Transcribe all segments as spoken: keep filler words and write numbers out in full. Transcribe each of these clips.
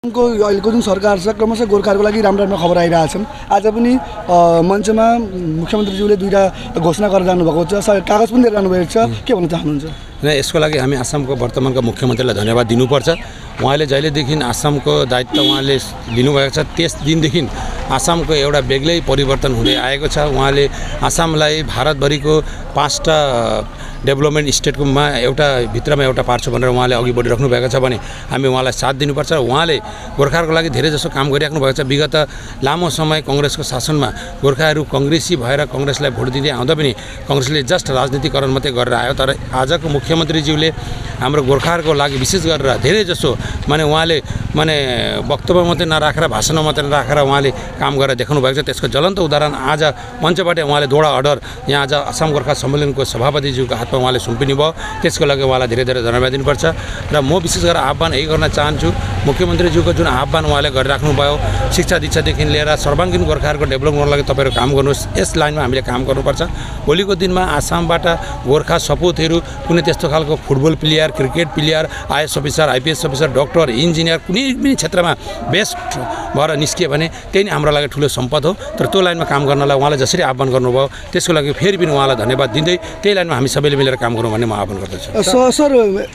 को अहिलेको जुन सरकार छ क्रमशः गोर्खाहरूको लागि राम्रो राम्रो खबर आइरहेछन्। आज पनि मञ्चमा मुख्यमन्त्रीज्यूले दुईटा घोषणा गरेर जानुभएको छ, कागज पनि दिएर जानुभएको छ, के भन्न चाहनुहुन्छ? यसको लागि हामी आसामको वर्तमानको मुख्यमन्त्रीलाई धन्यवाद दिनुपर्छ। उहाँले जहिलेदेखि आसामको दायित्व उहाँले लिनुभएको छ त्यस दिनदेखि आसामको एउटा बेग्लै परिवर्तन हुँदै आएको छ। उहाँले आसामलाई भारतभरिको पाँचटा डेभलपमेन्ट स्टेटकोमा एउटा भित्रमा एउटा पार्ट छ भनेर उहाँले अघि बढिराख्नु भएको छ भने हामी उहाँलाई साथ दिनुपर्छ। उहाँले गोर्खाहरूको लागि धेरै जसो काम गरिराख्नु भएको छ। विगत लामो समय कङ्ग्रेसको शासनमा गोर्खाहरू कङ्ग्रेसी भएर कङ्ग्रेसलाई भोट दिँदै आउँदा पनि कङ्ग्रेसले जस्ट राजनीतिकरण मात्रै गरेर आयो। तर आजको मुख्यमन्त्रीज्यूले हाम्रो गोर्खाहरूको लागि विशेष गरेर धेरै जसो माने उहाँले माने वक्तव्य मात्रै नराखेर भाषण मात्रै नराखेर उहाँले काम गरेर देखाउनु भएको छ। त्यसको ज्वलन्त उदाहरण आज मञ्चबाट उहाँले दोडा अर्डर यहाँ आज असम गोर्खा सम्मेलनको सभापतिज्यूको हातमा उहाँले सुम्पिनु भयो। त्यसको लागि उहाँलाई धेरै धेरै धन्यवाद दिनुपर्छ। र म विशेष गरेर आह्वान यही गर्न चाहन्छु, मुख्यमन्त्रीज्यूको जुन आह्वान उहाँले गरिराख्नु भयो शिक्षा दीक्षादेखि लिएर सर्वाङ्गीन गोर्खाहरूको डेभलप गर्नको लागि तपाईँहरू काम गर्नुहोस्, यस लाइनमा हामीले काम गर्नुपर्छ। भोलिको दिनमा आसामबाट गोर्खा सपुतहरू कुनै त्यस्तो खालको football player, cricket player, IAS officer, IPS officer, doctor, engineer कुनै पनि क्षेत्रमा बेस्ट भएर निस्कियो भने त्यही नै हाम्रो लागि ठुलो सम्पद हो। तर त्यो लाइनमा काम गर्नलाई उहाँले जसरी आह्वान गर्नुभयो त्यसको लागि फेरि पनि उहाँलाई धन्यवाद दिँदै त्यही लाइनमा हामी सबैले मिलेर काम गरौँ भन्ने म आह्वान गर्दछु। सर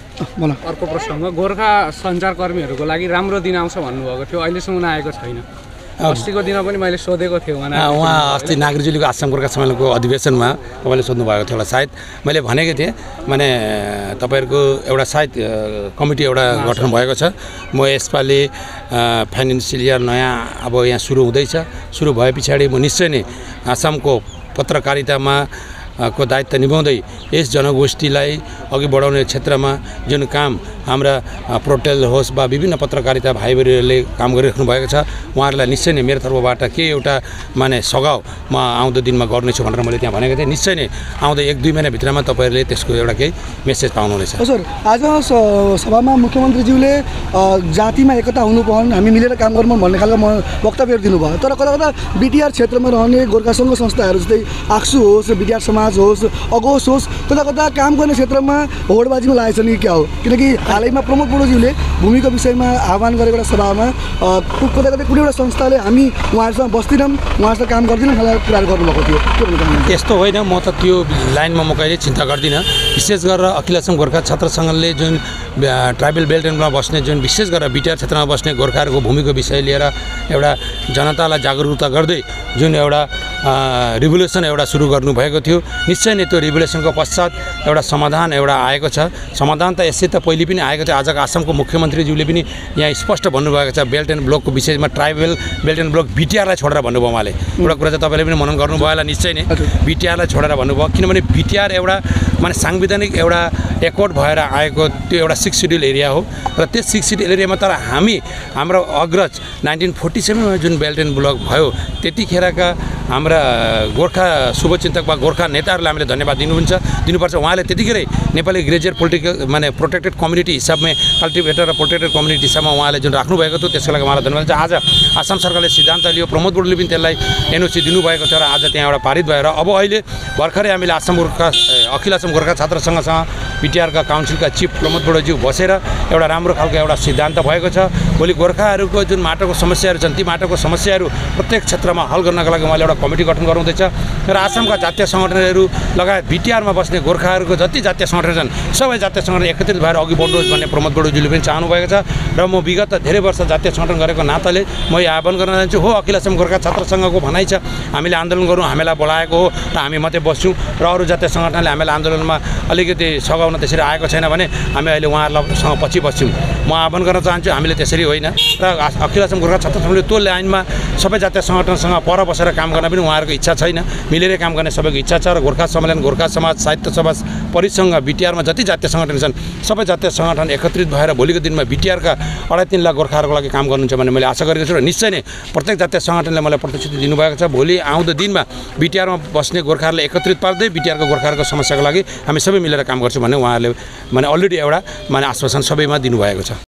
अर्को प्रसङ्ग, गोर्खा सञ्चारकर्मीहरूको लागि राम्रो दिन आउँछ भन्नुभएको थियो, अहिलेसम्म आएको छैन। अस्तिको दिन पनि मैले सोधेको थिएँ उहाँ उहाँ अस्ति नागरिकज्यूको आसाम गोर्खा सम्मेलनको अधिवेशनमा तपाईँले सोध्नु भएको थियो होला सायद, मैले भनेको थिएँ माने तपाईँहरूको एउटा सायद कमिटी एउटा गठन भएको छ। म यसपालि फाइनेन्सियल इयर नयाँ अब यहाँ सुरु हुँदैछ, सुरु भए पछाडि म निश्चय नै आसामको पत्रकारितामा को दायित्व निभाउँदै यस जनगोष्ठीलाई अघि बढाउने क्षेत्रमा जुन काम हाम्रा पोर्टल होस् वा विभिन्न पत्रकारिता भाइबहिनीहरूले काम गरिराख्नु भएको छ उहाँहरूलाई निश्चय नै मेरो तर्फबाट के एउटा माने सघाउ म आउँदो दिनमा गर्नेछु भनेर मैले त्यहाँ भनेको थिएँ। निश्चय नै आउँदो एक दुई महिनाभित्रमा तपाईँहरूले त्यसको एउटा केही मेसेज पाउनुहुनेछ। सर, आज सभामा मुख्यमन्त्रीज्यूले जातिमा एकता हुनुपर्ने, हामी मिलेर काम गरौँ भन्ने खालको वक्तव्य दिनुभयो। तर कता कता बिटिआर क्षेत्रमा रहने गोर्खा सङ्घ संस्थाहरू जस्तै आक्सु होस्, बिटिआर समाज होस्, अगोस होस्, कता कता काम गर्ने क्षेत्रमा होडबाजीमा लागेछ नि क्या हो? किनकि हालैमा प्रमोद बडोज्यूले भूमिको विषयमा आह्वान गरेको एउटा सभामा कता कता कुनै एउटा संस्थाले हामी उहाँहरूसँग बस्दैनौँ, उहाँहरूसँग काम गर्दैनौँ खालको कुराहरू गर्नुभएको थियो, के भन्नु चाहनुहुन्छ? त्यस्तो होइन, म त त्यो लाइनमा म कहिले चिन्ता गर्दिनँ। विशेष गरेर अखिल असम गोर्खा छात्र सङ्घले जुन ट्राइबल बेल्ट एन्डमा बस्ने जुन विशेष गरेर बिटिआर क्षेत्रमा बस्ने गोर्खाहरूको भूमिको विषय लिएर एउटा जनतालाई जागरुकता गर्दै जुन एउटा रिभोल्युसन एउटा सुरु गर्नुभएको थियो, निश्चय नै त्यो रिभोल्युसनको पश्चात एउटा समाधान एउटा आएको छ। समाधान त यसै त पहिले पनि आएको थियो। आजको आसामको मुख्यमन्त्रीज्यूले पनि यहाँ स्पष्ट भन्नुभएको छ बेल्ट एन्ड ब्लकको विषयमा, ट्राइबल बेल्ट एन्ड ब्लक बिटिआरलाई छोडेर भन्नुभयो उहाँले। एउटा कुरा चाहिँ तपाईँले पनि मनन गर्नुभयो होला निश्चय नै, बिटिआरलाई छोडेर भन्नुभयो। किनभने बिटिआर एउटा माने सांविधानिक एउटा एकर्ड भएर आएको त्यो एउटा सिक्स सिड्युल एरिया हो र त्यो सिक्स सिड्युल एरियामा तर हामी हाम्रो अग्रज नाइन्टिन फोर्टी सेभेनमा जुन बेल्ट एन्ड ब्लक भयो त्यतिखेरका हाम्रा गोर्खा शुभचिन्तक वा गोर्खा नेताहरूलाई हामीले धन्यवाद दिनुहुन्छ दिनुपर्छ। उहाँले त्यतिखेरै नेपाली ग्रेजुएट पोलिटिकल माने प्रोटेक्टेड कम्युनिटी हिसाबमा कल्टिभेटर र प्रोटेक्टेड कम्युनिटी हिसाबमा उहाँले जुन राख्नुभएको थियो त्यसको लागि उहाँलाई धन्यवाद छ। आज आसाम सरकारले सिद्धान्त लियो, प्रमोद बडोले पनि त्यसलाई एनओसी दिनुभएको थियो र आज त्यहाँ एउटा पारित भएर अब अहिले भर्खरै हामीले आसाम गोर्खा अखिल असम गोर्खा छात्र सङ्घसँग बिटिआरका काउन्सिलका चिफ प्रमोद बडोज्यू बसेर एउटा राम्रो खालको एउटा सिद्धान्त भएको छ। भोलि गोर्खाहरूको जुन माटोको समस्याहरू छन् ती माटोको समस्याहरू प्रत्येक क्षेत्रमा हल गर्नका लागि उहाँले एउटा कमिटी गठन गर्नुहुँदैछ र आसामका जातीय सङ्गठनहरू लगायत बिटिआरमा बस्ने गोर्खाहरूको जति जातीय सङ्गठन छन् सबै जातीय सङ्गठन एकत्रित भएर अघि बढ्नुहोस् भन्ने प्रमोद बडोज्यूले पनि चाहनुभएको छ। र म विगत धेरै वर्ष जातीय सङ्गठन गरेको नाताले म यो आह्वान गर्न चाहन्छु, हो अखिल असम गोर्खा छात्र सङ्घको भनाइ छ हामीले आन्दोलन गरौँ, हामीलाई बोलाएको हो र हामी मात्रै बस्छौँ र अरू जातीय सङ्गठनले हामीलाई आन्दोलनमा अलिकति सघाउन त्यसरी आएको छैन भने हामी अहिले उहाँहरूसँग पछि बस्छौँ। म आह्वान गर्न चाहन्छु हामीले त्यसरी होइन र अखिल असम गोर्खा छात्र सङ्घले त्यो लाइनमा सबै जातीय सङ्गठनसँग पर बसेर काम गर्न पनि उहाँहरूको इच्छा छैन, मिलेर काम गर्ने सबैको इच्छा छ। र गोर्खा सम्मेलन, गोर्खा समाज, साहित्य सभा परिसङ्घ, बिटिआरमा जति जातीय सङ्गठन छन् सबै जातीय सङ्गठन एकत्रित भएर भोलिको दिनमा बिटिआरका अढाई तिन लाख गोर्खाहरूको लागि काम गर्नुहुन्छ भन्ने मैले आशा गरेको छु र निश्चय नै प्रत्येक जातीय सङ्गठनले मलाई प्रतिश्रुति दिनुभएको छ। भोलि आउँदो दिनमा बिटिआरमा बस्ने गोर्खाहरूलाई एकत्रित पार्दै बिटिआरको गोर्खाहरूको समस्याको लागि हामी सबै मिलेर काम गर्छौँ भन्ने उहाँहरूले माने अलरेडी एउटा माने आश्वासन सबैमा दिनुभएको छ।